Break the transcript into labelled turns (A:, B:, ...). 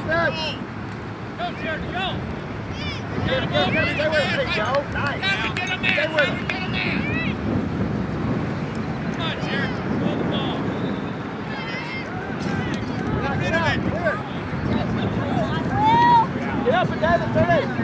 A: Jared, go!
B: Stay with him, Joe. Nice.
A: Get him in!
B: Stay with him.
A: Get him in! Come on, Jared. Roll the ball.
B: Get up and down the 30.